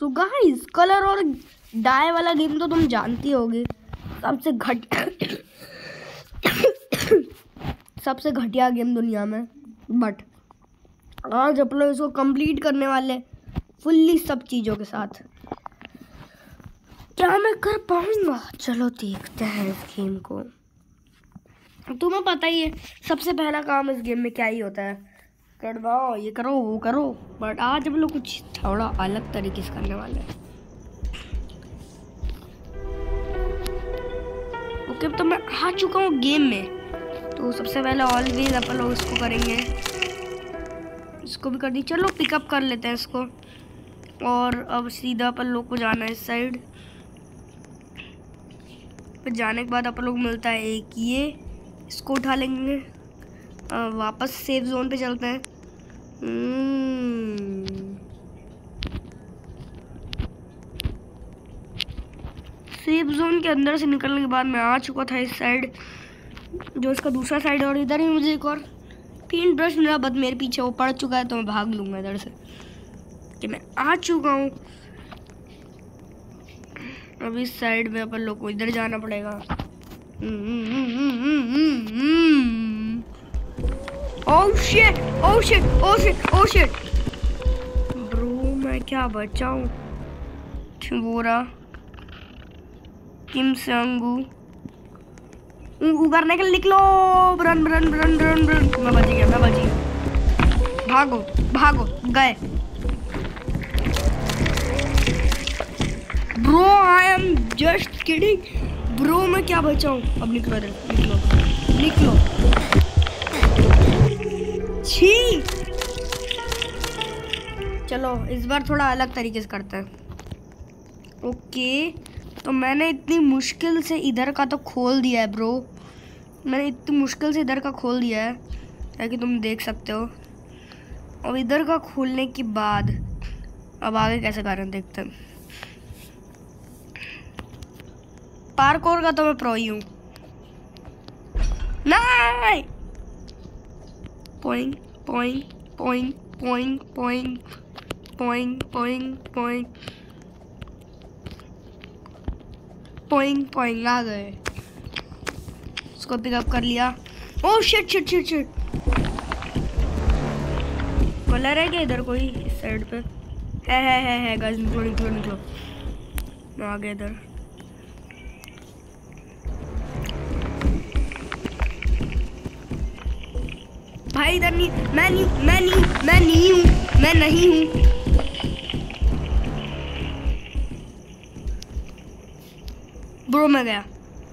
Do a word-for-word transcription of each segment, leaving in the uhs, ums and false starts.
सो guys colour और dye वाला game तो तुम जानती होगी, सबसे घटिया सबसे घटिया गेम दुनिया में। बट आज अपन लोग इसको कंप्लीट करने वाले फुल्ली सब चीज़ों के साथ। क्या मैं कर पाऊंगा? चलो देखते हैं इस गेम को। तुम्हें पता ही है सबसे पहला काम इस गेम में क्या ही होता है, करवाओ ये करो वो करो। बट आज हम लोग कुछ थोड़ा अलग तरीके से करने वाले हैं। ओके तो मैं आ चुका हूँ गेम में। तो सबसे पहले ऑलवेज अपन लोग इसको करेंगे, इसको भी कर दी। चलो पिकअप कर लेते हैं इसको। और अब सीधा अपन लोग को जाना है इस साइड। फिर जाने के बाद अपन लोग मिलता है एक ये, इसको उठा लेंगे। आ, वापस सेफ जोन पे चलते हैं। सेफ जोन के अंदर से निकलने के बाद मैं आ चुका था इस साइड, जो इसका दूसरा साइड। और इधर ही मुझे एक और तीन ब्रश मेरा बद मेरे पीछे वो पड़ चुका है, तो मैं भाग लूँगा इधर से कि मैं आ चुका हूँ। अब इस साइड में अपन लोग को इधर जाना पड़ेगा। Oh shit oh shit oh shit oh shit bro, मैं क्या बचाऊं? बोरा किम संगू करने के लिए निकलो। Run run run run run. मैं बच गया मैं बच गया। भागो भागो गए। Bro I am just kidding bro, मैं क्या बचाऊं? अब निकलो इधर, निकलो निकलो। छी चलो इस बार थोड़ा अलग तरीके से करते हैं। ओके तो मैंने इतनी मुश्किल से इधर का तो खोल दिया है ब्रो, मैंने इतनी मुश्किल से इधर का खोल दिया है ताकि तुम देख सकते हो। और इधर का खोलने के बाद अब आगे कैसे कर रहे हैं देखते हैं। पार्कोर का तो मैं प्रो ही हूँ। नहीं पोइंग पोइंग पोइंग पोइंग पोइंग पोइंग पोइंग पोइंग पोइंग पोइंग आ गए। उसको पिकअप कर लिया। Oh shit shit shit shit. Colour है क्या इधर कोई? इस साइड पे है है है है गाइस, निकलो निकलो निकलो। मैं आ गया इधर। भाई इधर नहीं, मैं नहीं मैं नहीं मैं नहीं हूँ मैं नहीं हूँ। ब्रो मैं गया।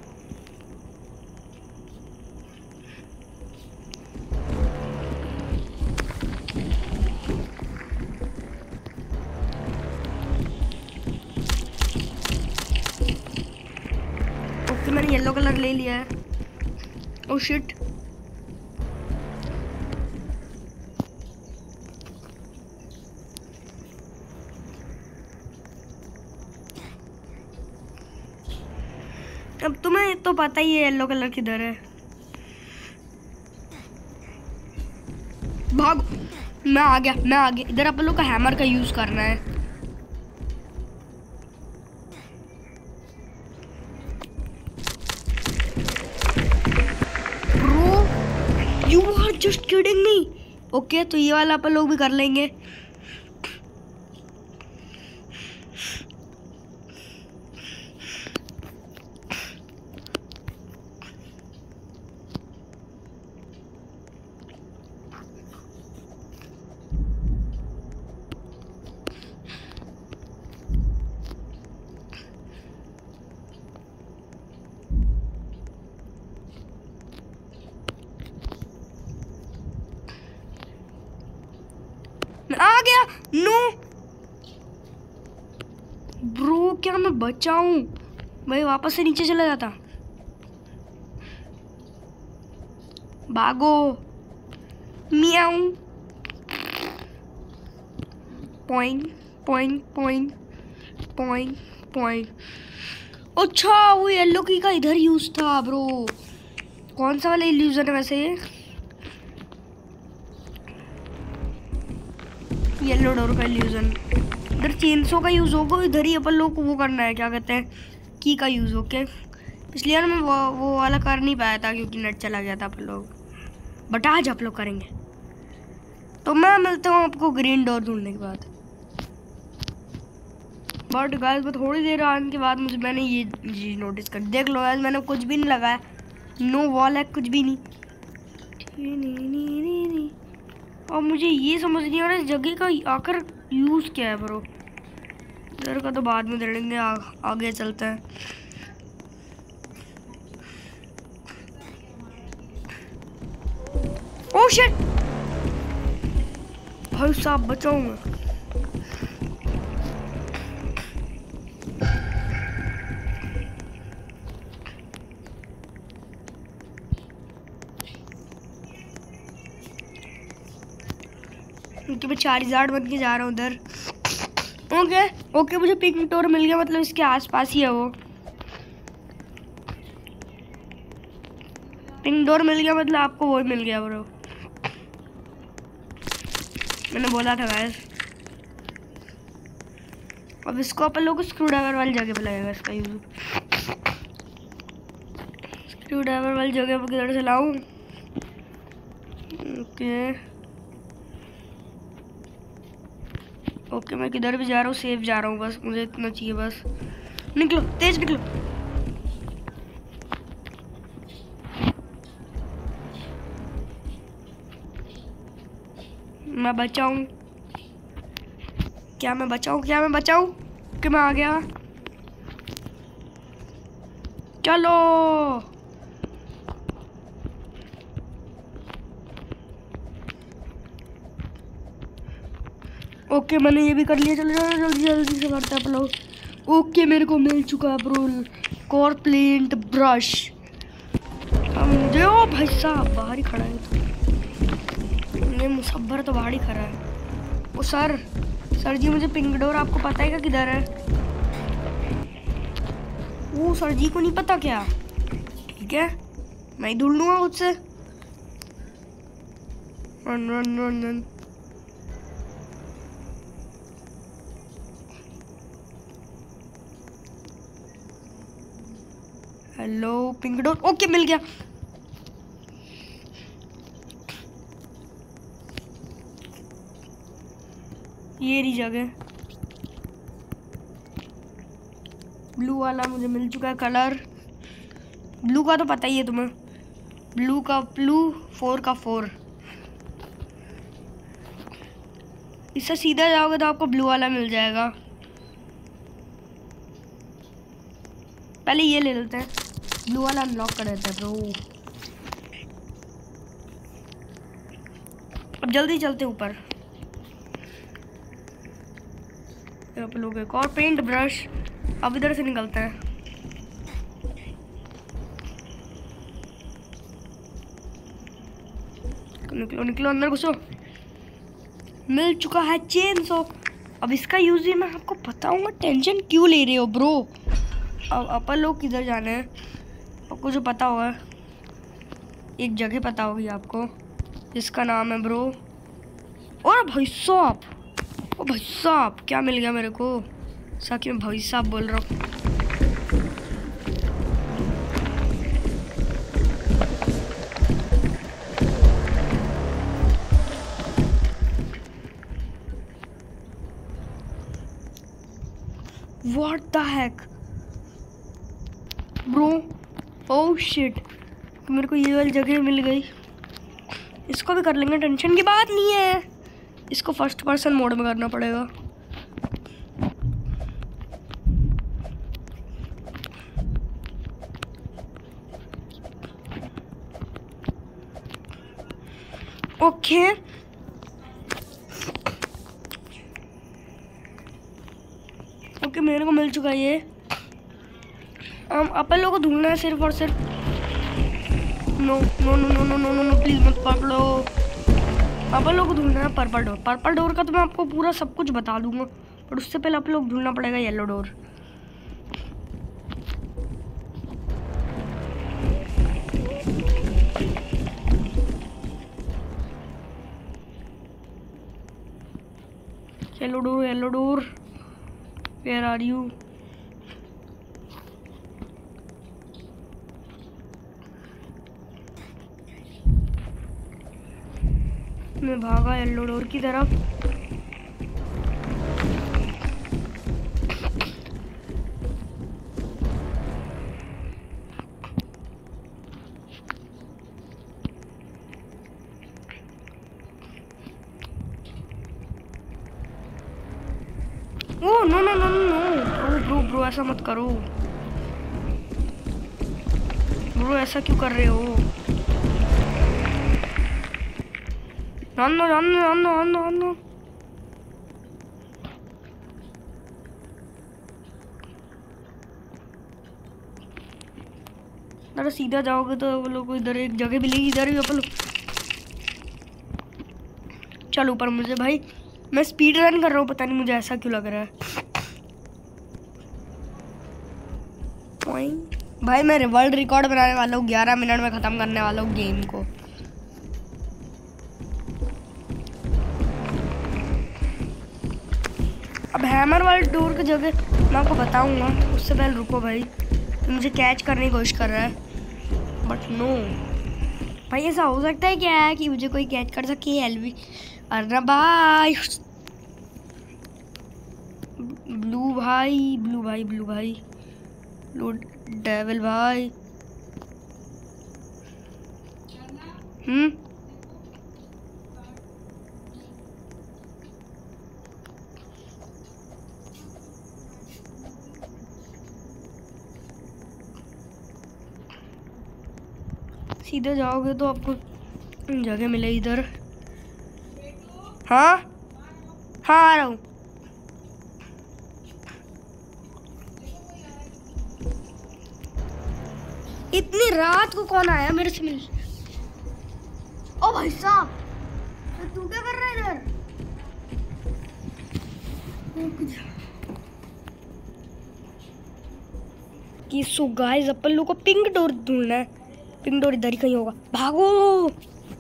ओके मैंने येलो कलर ले लिया है। ओह शिट अब तुम्हें तो पता ही है येलो कलर किधर है। भाग, मैं आ गया मैं आ गया। इधर अपन लोग का हैमर का यूज करना है। Bro you are just kidding me. Okay तो ये वाला अपन लोग भी कर लेंगे। मैं आ गया। नो ब्रो क्या मैं बचाऊं? भाई वापस से नीचे चला जाता। भागो मियाऊ। Point point point point point. अच्छा वो येलो की का इधर यूज था ब्रो। कौन सा वाला इल्यूजन है वैसे ये? येलो डोर का इल्यूजन। इधर चेनसो का यूज़ होगा, इधर ही अपन लोग को वो करना है, क्या कहते हैं, की का यूज़। ओके, पिछली बार मैं वो वो वाला कर नहीं पाया था क्योंकि नेट चला गया था अपन लोग, बट आज आप लोग करेंगे। तो मैं मिलता हूँ आपको ग्रीन डोर ढूंढने के बाद। बट गाइस मैं थोड़ी देर आने के बाद मुझे मैंने ये चीज़ नोटिस कर, देख लो गाइस मैंने कुछ भी नहीं लगाया, नो वॉल है, कुछ भी नहीं। और मुझे ये समझ नहीं आ रहा इस जगह का आकर यूज़ क्या है ब्रो। इधर का तो बाद में देखेंगे, आ, आगे चलते हैं। ओह शिट, भाई साहब बचाओ मैं। क्योंकि मैं चार्जार्ड बन के जा रहा हूँ उधर। ओके ओके मुझे पिंक डोर मिल गया, मतलब इसके आसपास ही है वो। पिंक डोर मिल गया मतलब आपको वो मिल गया ब्रो, मैंने बोला था गाइस। अब इसको अपन लोग स्क्रू ड्राइवर वाली जगह पे लगेगा इसका यूज। स्क्रू ड्राइवर वाली जगह पर किधर से लाऊं? ओके ओके मैं किधर भी जा रहा हूँ सेफ जा रहा हूँ, बस मुझे इतना चाहिए बस। निकलो तेज निकलो। मैं बचाऊं क्या मैं बचाऊं क्या मैं बचाऊं कि मैं आ गया। चलो ओके मैंने ये भी कर लिया। चलो चलो जल्दी जल्दी से करते हैं आप लोग। ओके मेरे को मिल चुका है ब्रो कोर प्लेंट ब्रश। मुझे ओ भाई साहब बाहर ही खड़ा है, ये मुसब्बर तो बाहर ही खड़ा है। ओ सर सर जी मुझे पिंक डोर आपको पता है क्या किधर है? वो सर जी को नहीं पता क्या? ठीक है मैं ही ढूंढ लूँगा उससे। Run run run run. Hello pink door. Okay मिल गया। ये रही जगह, ब्लू वाला मुझे मिल चुका है कलर। ब्लू का तो पता ही है तुम्हें, ब्लू का ब्लू फोर का फोर। इससे सीधा जाओगे तो आपको ब्लू वाला मिल जाएगा। पहले ये ले लेते हैं, ब्लू वाला अनलॉक कर देते हैं ब्रो। अब जल्दी चलते ऊपर। आप लोग एक और पेंट ब्रश। अब इधर से निकलते हैं। निकलो निकलो अंदर घुसो। मिल चुका है चेन सो। अब इसका यूज ही मैं आपको बताऊंगा, टेंशन क्यों ले रहे हो ब्रो। अब अपन लोग किधर जाना है आपको जो पता होगा, एक जगह पता होगी आपको जिसका नाम है ब्रो। और भाई साहब ओ भाई साहब क्या मिल गया मेरे को, साकि मैं भाई साहब बोल रहा हूँ। What the heck bro, oh shit, मेरे को ये वाली जगह मिल गई। इसको भी कर लेंगे, टेंशन की बात नहीं है। इसको फर्स्ट पर्सन मोड में करना पड़ेगा। ओके ओके मेरे को मिल चुका है ये। हम अपन लोगों को ढूंढना है सिर्फ और सिर्फ। No no no no no no no no please मत पकड़ो। अपन लोग को ढूंढना है पर्पल डोर। पर्पल डोर का तो मैं आपको पूरा सब कुछ बता दूंगा, पर उससे पहले आप लोग ढूंढना पड़ेगा yellow door. Yellow door yellow door where are you? मैं भागा येलो डोर की तरफ। Oh no no no no bro bro bro ऐसा मत करो ब्रो, ऐसा क्यों कर रहे हो? Run no run no run no run no run no. अरे सीधा जाओगे तो वो लोग को इधर एक जगह मिलेगी, इधर ही अपन। चल ऊपर मुझे भाई, मैं स्पीड रन कर रहा हूँ, पता नहीं मुझे ऐसा क्यों लग रहा है। भाई मैं वर्ल्ड रिकॉर्ड बनाने वाला हूँ, ग्यारह मिनट में ख़त्म करने वाला हूँ गेम को। अब हैमर वाले डोर की जगह मैं आपको बताऊंगा, उससे पहले रुको भाई। मुझे कैच करने की कोशिश कर रहा है बट नो भाई, ऐसा हो सकता है क्या है कि मुझे कोई कैच कर सके? एलवी अरे भाई, ब्लू भाई ब्लू भाई ब्लू भाई ब्लू डेविल भाई। हम्म सीधे जाओगे तो आपको जगह मिले इधर। हाँ हाँ आ रहा हूँ। इतनी रात को कौन आया मेरे से मिल? ओ भाई साहब, तू क्या कर रहा है इधर? कि सो गाइस, अपन लोग को पिंक डोर ढूंढना है। पिंक डोर इधर ही कहीं होगा, भागो।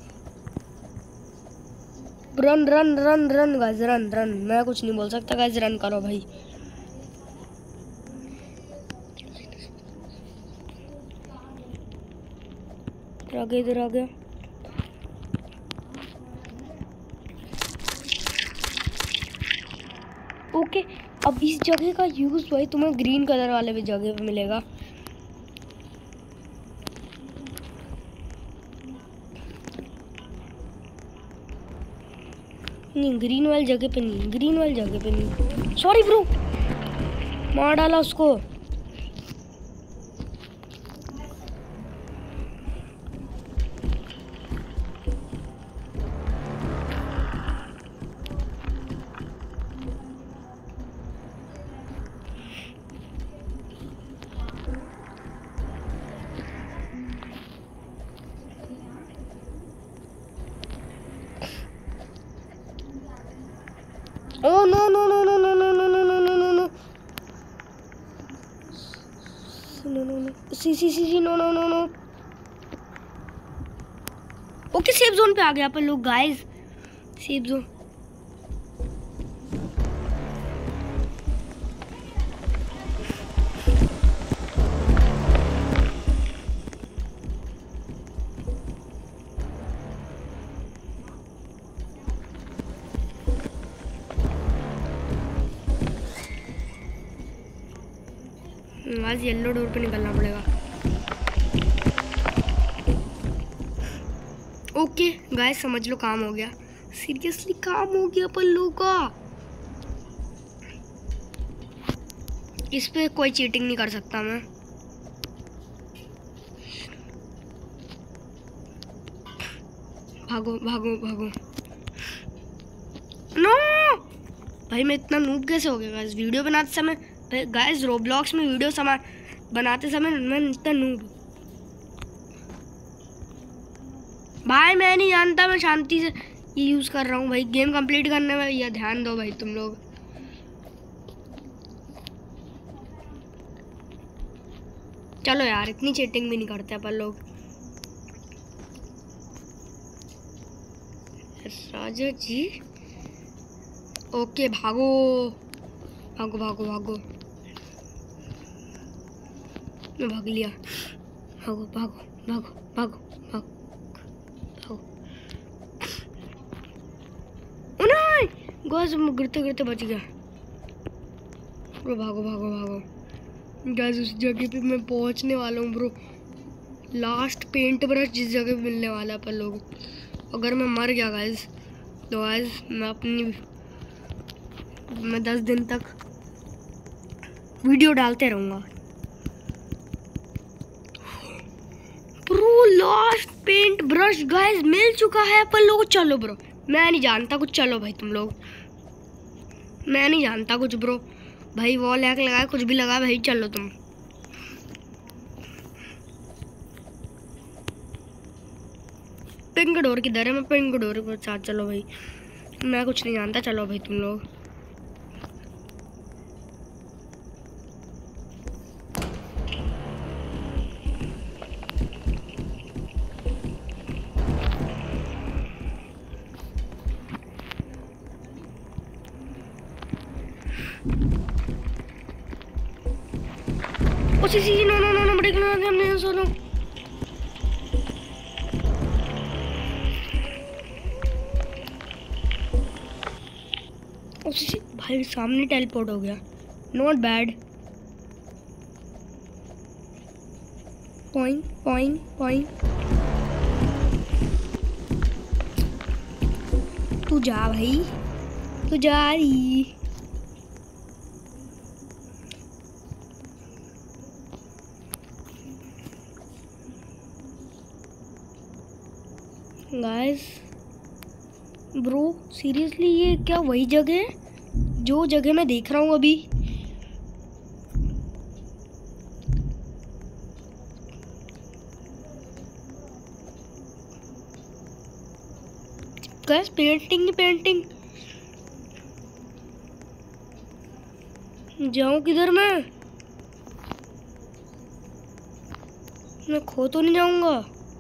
Run run run run guys, run run. मैं कुछ नहीं बोल सकता गाइस, रन करो भाई। इधर आ गया, इधर आ गया। ओके, अब इस जगह का यूज भाई तुम्हें ग्रीन कलर वाले भी जगह पे मिलेगा। नहीं, ग्रीन वाली जगह पे नहीं, ग्रीन वाली जगह पे नहीं। सॉरी ब्रो, मार डाला उसको। Oh no no no no no no no no no no no no no no no see see see see no no no no. Okay, safe zone पे आ गया अपन लोग गाइस, सेफ जोन। आज yellow door पे निकलना पड़ेगा। Okay guys, समझ लो काम हो गया, सीरियसली काम हो गया अपन लोगों का। इस पे कोई चीटिंग नहीं कर सकता मैं। भागो भागो भागो। नो भाई, मैं इतना नूब कैसे हो गया गाइस वीडियो बनाते समय? गाइस रोब्लॉक्स में वीडियो समा बनाते समय मैं इतना नूब भाई, मैं नहीं जानता। मैं शांति से ये यूज़ कर रहा हूँ भाई, गेम कंप्लीट करने में या ध्यान दो भाई तुम लोग। चलो यार, इतनी चीटिंग भी नहीं करते अपन लोग। राजा जी ओके, भागो भागो भागो भागो, मैं भाग लिया। भागो भागो भागो भागो भागो भागो। ओ नहीं, गैस गिरते गिरते बच गया। ब्रो भागो भागो भागो। गैस उस जगह पे मैं पहुंचने वाला हूँ ब्रो। लास्ट पेंट ब्रश जिस जगह पे मिलने वाला है अपन लोग। अगर मैं मर गया गैस तो गैस मैं अपनी मैं दस दिन तक वीडियो डालते रहूँगा। Bro last paint brush guys मिल चुका है अपन लोगों को। चलो ब्रो, मैं नहीं जानता कुछ। चलो भाई तुम लोग, मैं नहीं जानता कुछ ब्रो। भाई वॉल हैक लगा, कुछ भी लगा भाई। चलो तुम पिंक डोर किधर है? मैं पिंक डोर के साथ। चलो भाई, मैं कुछ नहीं जानता। चलो भाई तुम लोग, उसी see no no no no brake लगा के हमने सोनो। उसी भाई सामने टेलीपोर्ट हो गया। Not bad. Point point point. तू जा भाई, तू जा रही। गाइस ब्रो सीरियसली ये क्या वही जगह है जो जगह मैं देख रहा हूँ अभी? गाइस पेंटिंग ही पेंटिंग। जाऊँ किधर मैं? मैं खो तो नहीं जाऊंगा?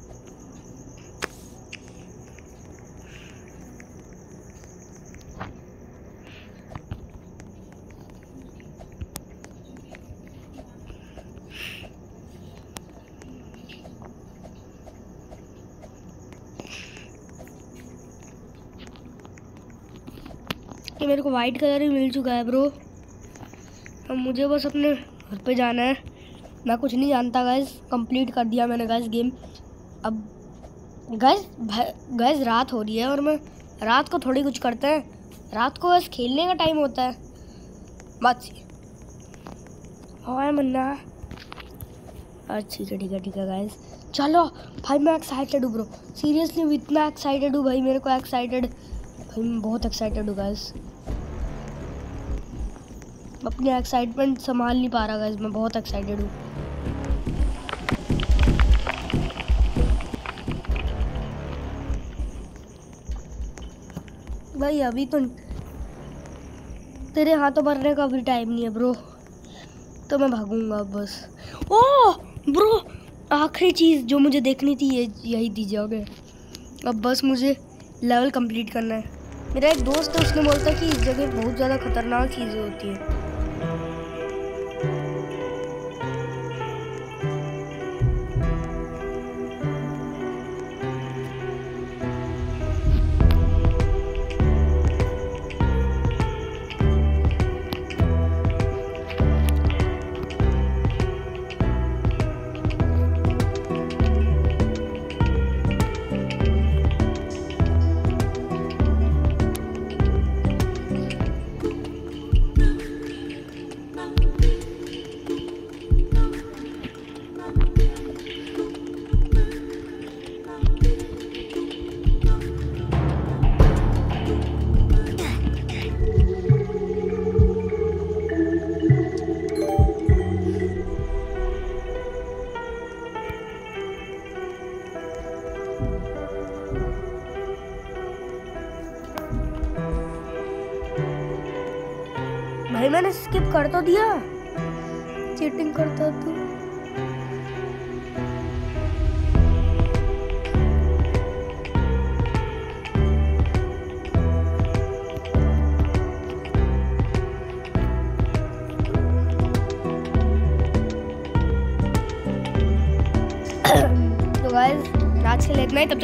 कि मेरे को वाइट कलर ही मिल चुका है ब्रो। अब मुझे बस अपने घर पे जाना है। मैं कुछ नहीं जानता गाइस, कंप्लीट कर दिया मैंने गाइस गेम। अब गाइस गाइस रात हो रही है और मैं रात को थोड़ी कुछ करते हैं। रात को बस खेलने का टाइम होता है। बात सी हाँ मन्ना। अच्छा ठीक है ठीक है ठीक है गाइस, चलो भाई। मैं एक्साइटेड हूँ ब्रो, सीरियसली इतना एक्साइटेड हूँ भाई। मेरे को एक्साइटेड भाई, मैं बहुत एक्साइटेड हूँ गाइस। अपनी एक्साइटमेंट संभाल नहीं पा रहा गाइस, मैं बहुत एक्साइटेड हूँ। भाई अभी तो तेरे हाथों भरने का भी टाइम नहीं है ब्रो, तो मैं भागूंगा बस। ओह ब्रो, आखिरी चीज़ जो मुझे देखनी थी ये यही थी जगह। अब बस मुझे लेवल कंप्लीट करना है। मेरा एक दोस्त है, उसने बोलता कि इस जगह बहुत ज़्यादा खतरनाक चीज़ें होती हैं। भाई मैंने स्किप कर तो दिया, चीटिंग करता तो। तो गाइस आज के लिए इतना ही, तब तक